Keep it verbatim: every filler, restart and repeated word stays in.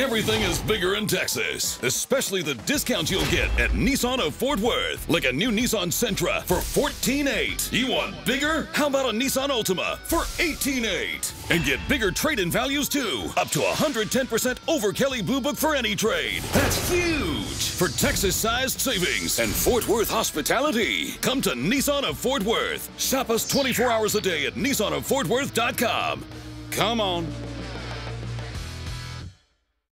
Everything is bigger in Texas, especially the discounts you'll get at Nissan of Fort Worth. Like a new Nissan Sentra for fourteen eight. You want bigger? How about a Nissan Altima for eighteen eight? And get bigger trade-in values too, up to one hundred ten percent over Kelley Blue Book for any trade. That's huge for Texas-sized savings and Fort Worth hospitality. Come to Nissan of Fort Worth. Shop us twenty-four hours a day at Nissan of Fort Worth dot com. Come on.